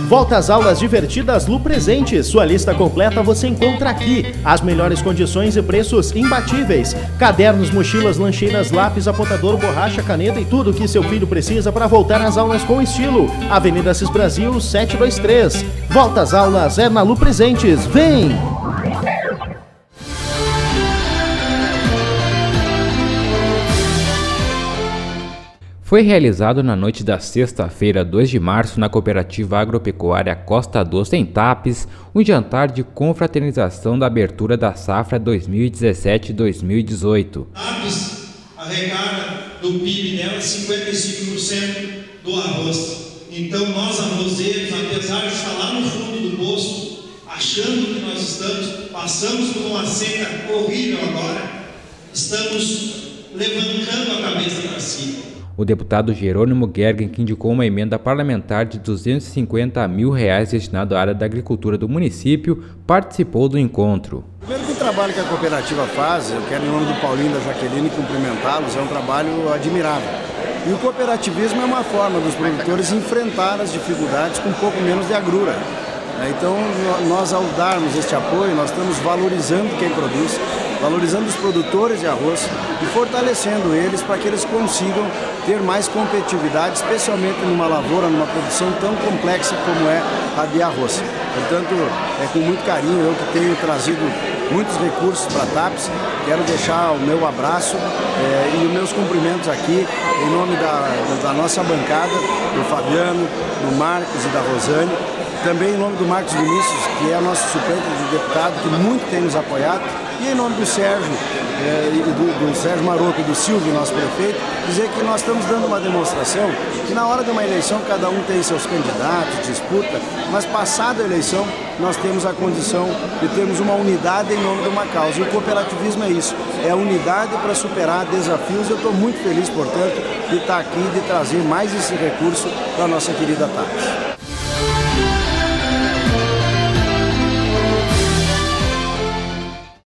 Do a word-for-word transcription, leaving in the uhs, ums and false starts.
Volta às aulas divertidas Lu Presentes. Sua lista completa você encontra aqui. As melhores condições e preços imbatíveis. Cadernos, mochilas, lancheiras, lápis, apontador, borracha, caneta e tudo o que seu filho precisa para voltar às aulas com estilo. Avenida Assis Brasil, setecentos e vinte e três. Volta às aulas é na Lu Presentes. Vem! Foi realizado na noite da sexta-feira, dois de março, na Cooperativa Agropecuária Costa Doce, em Tapes, um jantar de confraternização da abertura da safra dois mil e dezessete dois mil e dezoito. Tapes arrecada do P I B dela cinquenta e cinco por cento do arroz. Então nós arrozeiros, apesar de estar lá no fundo do poço, achando que nós estamos, passamos por uma seca horrível agora, estamos levantando a cabeça para cima. O deputado Jerônimo Gergen, que indicou uma emenda parlamentar de duzentos e cinquenta mil reais destinado à área da agricultura do município, participou do encontro. Primeiro que o trabalho que a cooperativa faz, eu quero em nome do Paulinho e da Jaqueline cumprimentá-los, é um trabalho admirável. E o cooperativismo é uma forma dos produtores enfrentar as dificuldades com um pouco menos de agrura. Então, nós ao darmos este apoio, nós estamos valorizando quem produz, valorizando os produtores de arroz e fortalecendo eles para que eles consigam ter mais competitividade, especialmente numa lavoura, numa produção tão complexa como é a de arroz. Portanto, é com muito carinho eu que tenho trazido muitos recursos para a Tapes. Quero deixar o meu abraço é, e os meus cumprimentos aqui em nome da, da nossa bancada, do Fabiano, do Marcos e da Rosane. Também em nome do Marcos Vinícius, que é nosso suplente de deputado, que muito tem nos apoiado, e em nome do Sérgio, eh, e do, do Sérgio Maroto e do Silvio, nosso prefeito, dizer que nós estamos dando uma demonstração que na hora de uma eleição cada um tem seus candidatos, disputa, mas passada a eleição nós temos a condição de termos uma unidade em nome de uma causa. E o cooperativismo é isso, é a unidade para superar desafios. Eu estou muito feliz, portanto, de estar aqui, de trazer mais esse recurso para a nossa querida Tapes.